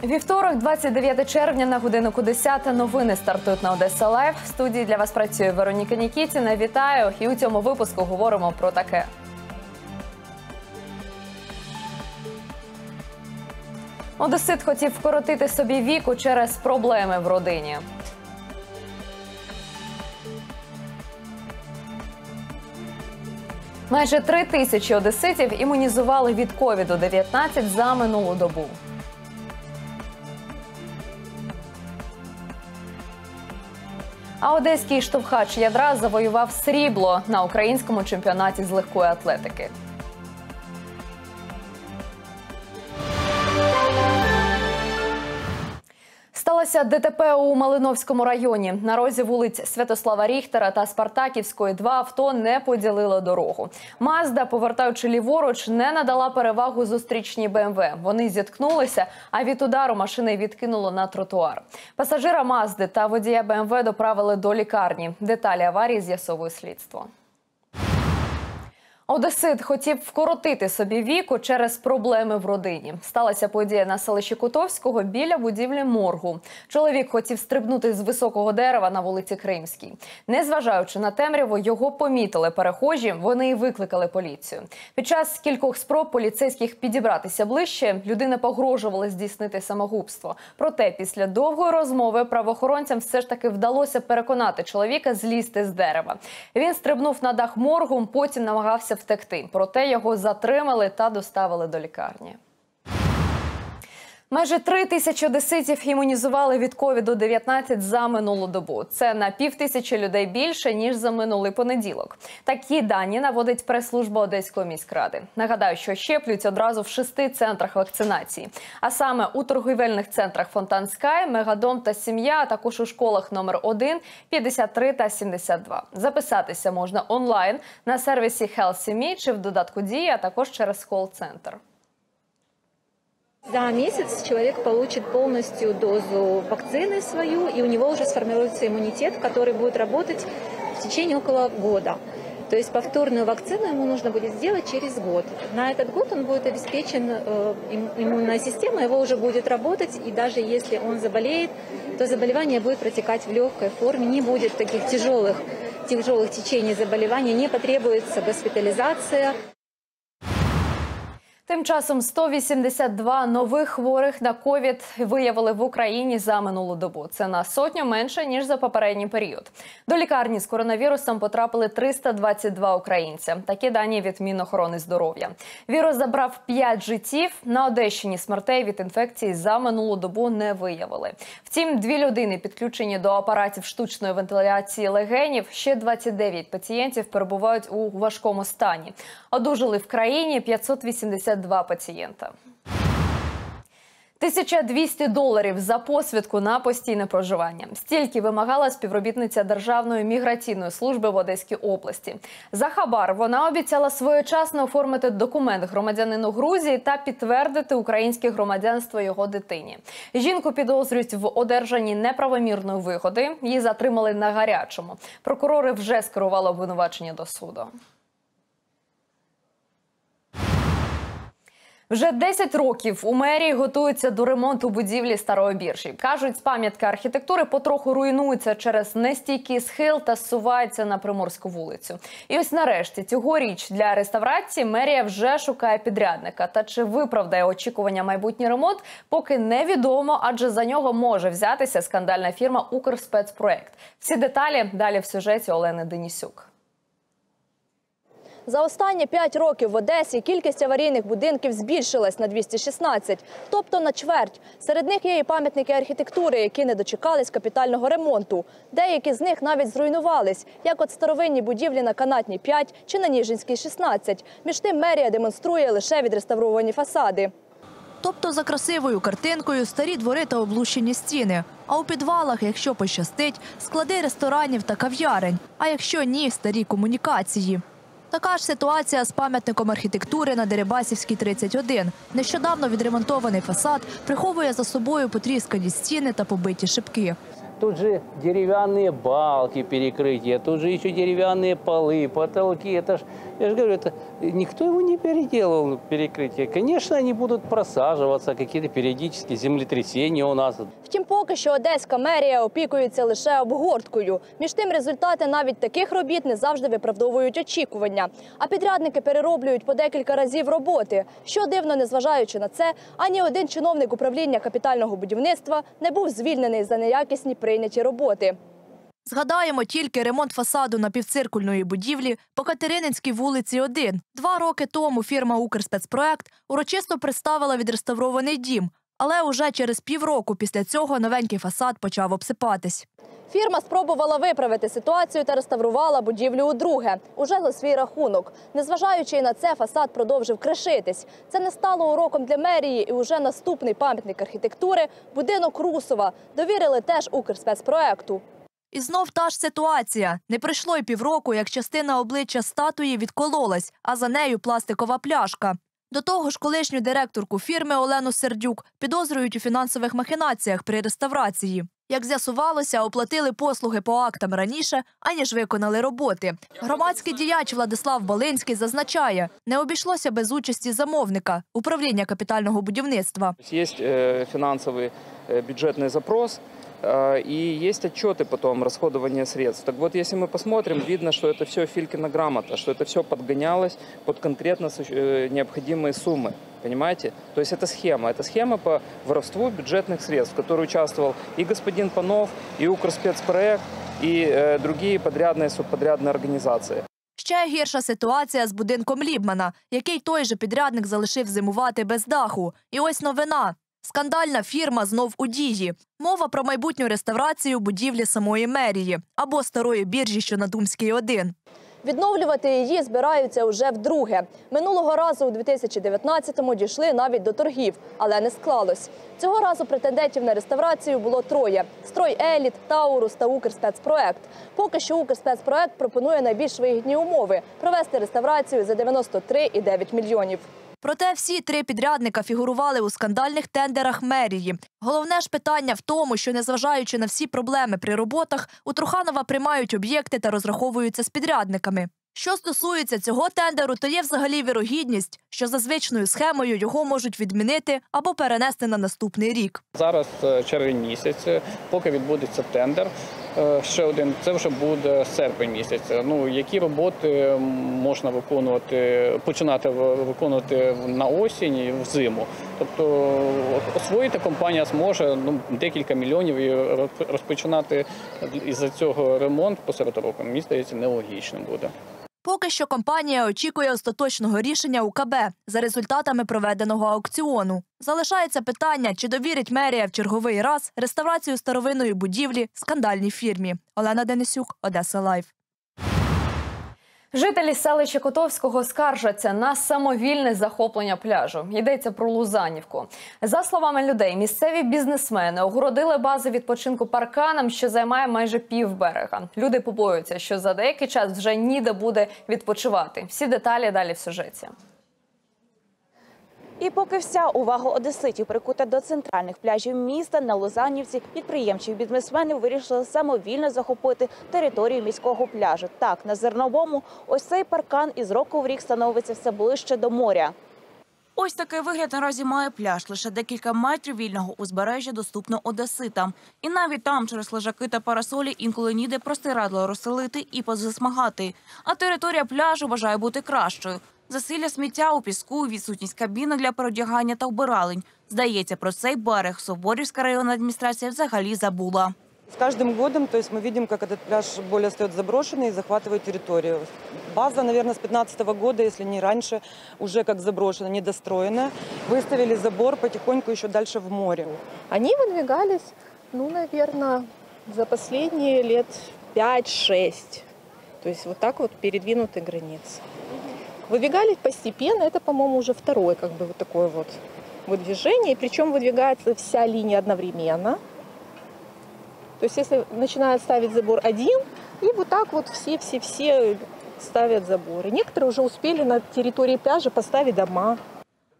Вівторок, 29 червня, на годиннику 10. Новини стартують на Одеса Лайв. В студії для вас працює Вероніка Нікітіна. Вітаю! І у цьому випуску говоримо про таке. Одесит хотів вкоротити собі віку через проблеми в родині. Майже 3 тисячі одеситів імунізували від COVID-19 за минулу добу. А одеський штовхач ядра завоював срібло на українському чемпіонаті з легкої атлетики. Сталося ДТП у Малиновському районі. На розі вулиць Святослава Ріхтера та Спартаківської два авто не поділили дорогу. Мазда, повертаючи ліворуч, не надала перевагу зустрічній БМВ. Вони зіткнулися, а від удару машини відкинуло на тротуар. Пасажира Мазди та водія БМВ доправили до лікарні. Деталі аварії з'ясовує слідство. Одесит хотів вкоротити собі віку через проблеми в родині. Сталася подія на селищі Котовського біля будівлі моргу. Чоловік хотів стрибнути з високого дерева на вулиці Кримській. Незважаючи на темряву, його помітили перехожі, вони і викликали поліцію. Під час кількох спроб поліцейських підібратися ближче, людина погрожувала здійснити самогубство. Проте після довгої розмови правоохоронцям все ж таки вдалося переконати чоловіка злізти з дерева. Він стрибнув на дах моргу, потім намагався втекти. Проте його затримали та доставили до лікарні. Майже 3 тисячі одеситів імунізували від COVID-19 за минулу добу. Це на 5000 людей більше, ніж за минулий понеділок. Такі дані наводить прес-служба Одеської міськради. Нагадаю, що щеплюють одразу в 6 центрах вакцинації. А саме у торгівельних центрах Фонтан Скай, Мегадом та Сім'я, а також у школах номер 1, 53 та 72. Записатися можна онлайн на сервісі HealthSemi чи в додатку Дії, а також через кол-центр. За месяц человек получит полностью дозу вакцины свою, и у него уже сформируется иммунитет, который будет работать в течение около года. То есть повторную вакцину ему нужно будет сделать через год. На этот год он будет обеспечен, иммунная система его уже будет работать, и даже если он заболеет, то заболевание будет протекать в легкой форме, не будет таких тяжелых течений заболевания, не потребуется госпитализация. Тим часом 182 нових хворих на ковід виявили в Україні за минулу добу. Це на 100 менше, ніж за попередній період. До лікарні з коронавірусом потрапили 322 українця. Такі дані від Мінохорони здоров'я. Вірус забрав 5 життів. На Одещині смертей від інфекції за минулу добу не виявили. Втім, 2 людини підключені до апаратів штучної вентиляції легенів. Ще 29 пацієнтів перебувають у важкому стані. Одужали в країні 582 пацієнта. $1200 за посвідку на постійне проживання. Стільки вимагала співробітниця Державної міграційної служби в Одеській області. За хабар вона обіцяла своєчасно оформити документ громадянину Грузії та підтвердити українське громадянство його дитині. Жінку підозрюють в одержанні неправомірної вигоди. Її затримали на гарячому. Прокурори вже скерували обвинувачення до суду. Вже 10 років у мерії готуються до ремонту будівлі Старої біржі. Кажуть, пам'ятка архітектури потроху руйнується через нестійкий схил та зсувається на Приморську вулицю. І ось нарешті цьогоріч для реставрації мерія вже шукає підрядника. Та чи виправдає очікування майбутній ремонт, поки невідомо, адже за нього може взятися скандальна фірма «Укрспецпроект». Всі деталі далі в сюжеті Олени Денисюк. За останні 5 років в Одесі кількість аварійних будинків збільшилась на 216, тобто на чверть. Серед них є і пам'ятники архітектури, які не дочекались капітального ремонту. Деякі з них навіть зруйнувались, як от старовинні будівлі на Канатній 5 чи на Ніжинській 16. Між тим мерія демонструє лише відреставровані фасади. Тобто за красивою картинкою старі двори та облущені стіни. А у підвалах, якщо пощастить, склади ресторанів та кав'ярень. А якщо ні, старі комунікації. Така ж ситуація з пам'ятником архітектури на Дерибасівській, 31. Нещодавно відремонтований фасад приховує за собою потріскані стіни та побиті шибки. тут же деревянные балки перекрытия, тут же еще деревянные полы, потолки. Это ж, я же говорю, это никто его не переделал, перекрытие. Конечно, они будут просаживаться, какие-то периодические землетрясения у нас. Втім, поки що одеська мерія опікується лише обгорткою. Між тим, результати навіть таких робіт не завжди виправдовують очікування. А підрядники перероблюють по декілька разів роботи. Що дивно, незважаючи на це, ані один чиновник управління капітального будівництва не був звільнений за неякісні прийняті роботи. Згадаємо тільки ремонт фасаду напівциркульної будівлі по Катерининській вулиці 1. 2 роки тому фірма «Укрспецпроект» урочисто представила відреставрований дім. Але уже через півроку після цього новенький фасад почав обсипатись. Фірма спробувала виправити ситуацію та реставрувала будівлю удруге, уже за свій рахунок. Незважаючи на це, фасад продовжив кришитись. Це не стало уроком для мерії, і уже наступний пам'ятник архітектури – будинок Русова – довірили теж Укрспецпроекту. І знов та ж ситуація. Не пройшло й півроку, як частина обличчя статуї відкололась, а за нею пластикова пляшка. До того ж, колишню директорку фірми Олену Сердюк підозрюють у фінансових махінаціях при реставрації. Як з'ясувалося, оплатили послуги по актам раніше, аніж виконали роботи. Громадський діяч Владислав Балинський зазначає, не обійшлося без участі замовника – управління капітального будівництва. Є фінансовий бюджетний запрос, и есть отчеты потом расходования средств. Так вот, если мы посмотрим, видно, что это все Филькина грамота, что это все подгонялось под конкретно необходимые суммы. Понимаете? То есть это схема по воровству бюджетных средств, в которой участвовал и господин Панов, и Укрспецпроект, и другие подрядные, субподрядные организации. Ще гірша ситуація з будинком Лібмана, який той же підрядник залишив зимувати без даху. І ось новина. Скандальна фірма знов у дії. Мова про майбутню реставрацію будівлі самої мерії або старої біржі, що на Думській 1. Відновлювати її збираються уже вдруге. Минулого разу у 2019-му дійшли навіть до торгів, але не склалось. Цього разу претендентів на реставрацію було 3 – «Строй Еліт», «Таурус» та «Укрспецпроект». Поки що «Укрспецпроект» пропонує найбільш вигідні умови – провести реставрацію за 93,9 мільйонів. Проте всі 3 підрядника фігурували у скандальних тендерах мерії. Головне ж питання в тому, що незважаючи на всі проблеми при роботах, у Труханова приймають об'єкти та розраховуються з підрядниками. Що стосується цього тендеру, то є взагалі вірогідність, що за звичною схемою його можуть відмінити або перенести на наступний рік. Зараз червень місяць, поки відбудеться тендер, ще один, це вже буде серпень місяць. Які роботи можна починати виконувати на осінь і взиму. Тобто освоїти компанія зможе декілька мільйонів і розпочинати із-за цього ремонт посеред року, мені здається, нелогічно буде. Поки що компанія очікує остаточного рішення УКБ за результатами проведеного аукціону. Залишається питання, чи довірить мерія в черговий раз реставрацію старовинної будівлі скандальній фірмі. Олена Денисюк, Одеса Лайв. Жителі селища Котовського скаржаться на самовільне захоплення пляжу. Йдеться про Лузанівку. За словами людей, місцеві бізнесмени огородили бази відпочинку парканом, що займає майже півберега. Люди побоюються, що за деякий час вже ніде буде відпочивати. Всі деталі далі в сюжеті. І поки вся увага одеситів прикута до центральних пляжів міста, на Лузанівці підприємчі бізнесмени вирішили самовільно захопити територію міського пляжу. Так, на Зерновому ось цей паркан із року в рік становиться все ближче до моря. Ось такий вигляд наразі має пляж. Лише декілька метрів вільного узбережжя доступно одеситам. І навіть там через лежаки та парасолі інколи ніде простирадло розселити і позасмагати. А територія пляжу бажає бути кращою. Засилля сміття у піску, відсутність кабінок для переодягання та вбиралень. Здається, про цей берег Соборівська районна адміністрація взагалі забула. С каждым годом мы видим, как этот пляж более остается заброшенный и захватывает территорию. База, наверное, с 2015 года, если не раньше, уже как заброшена, недостроена. Выставили забор потихоньку еще дальше в море. Они выдвигались, наверное, за последние лет 5-6. То есть вот так вот передвинуты границы. Выдвигались постепенно, это, по-моему, уже второе вот такое вот выдвижение. Причем выдвигается вся линия одновременно. То есть если начинают ставить забор один, и вот так вот все ставят заборы. Некоторые уже успели на территории пляжа поставить дома.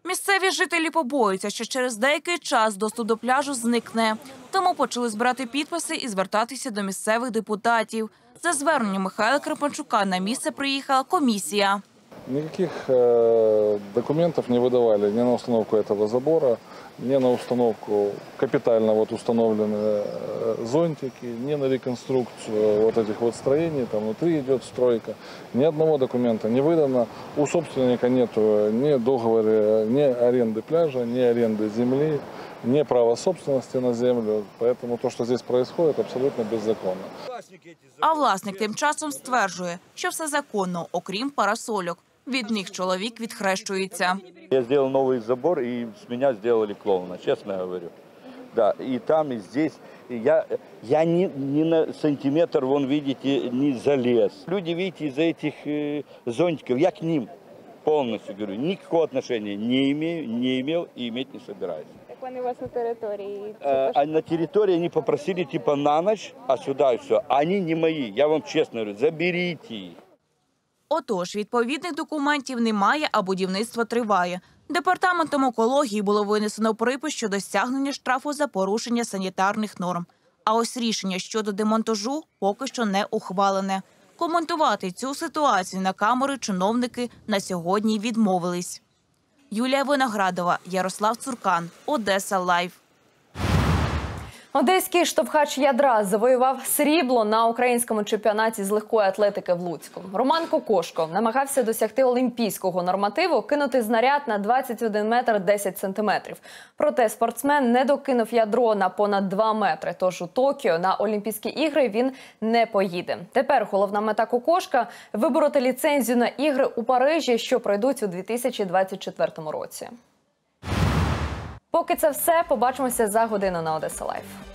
Місцеві жителі побоюються, що через деякий час доступ до пляжу зникне. Тому почали збирати підписи і звертатися до місцевих депутатів. За зверненням Михайла Крапанчука на місце приїхала комісія. Никаких документов не выдавали ни на установку этого забора, ни на установку капитально установленные зонтики, ни на реконструкцию вот этих вот строений. Там внутри идет стройка. Ни одного документа не выдано. У собственника нет ни договора, ни аренды пляжа, ни аренды земли, ни права собственности на землю. Поэтому то, что здесь происходит, абсолютно беззаконно. А власник тим часом стверджує, що все законно, окрім парасольок. Від них чоловік відхрещується. Я сделал новый забор, и с меня сделали клоуна, честно говорю. Да, и там, и здесь. Я ни на сантиметр, вон видите, не залез. Люди, видите, из-за этих зонтиков, я к ним полностью говорю, никакого отношения не имею, не имел и иметь не собираюсь. Так вони у вас на території? А на территории они попросили типа на ночь, а сюда все. Они не мои, я вам честно говорю, заберите их. Отож, відповідних документів немає, а будівництво триває. Департаментом екології було винесено припис щодо стягнення штрафу за порушення санітарних норм. А ось рішення щодо демонтажу поки що не ухвалене. Коментувати цю ситуацію на камери чиновники на сьогодні відмовились. Юлія Виноградова, Ярослав Цуркан, Одеса Лайв. Одеський штовхач ядра завоював срібло на українському чемпіонаті з легкої атлетики в Луцьку. Роман Кокошко намагався досягти олімпійського нормативу кинути знаряд на 21 метр 10 сантиметрів. Проте спортсмен не докинув ядро на понад 2 метри, тож у Токіо на Олімпійські ігри він не поїде. Тепер головна мета Кокошка – вибороти ліцензію на ігри у Парижі, що пройдуть у 2024 році. Поки це все. Побачимося за годину на Одеса Лайв.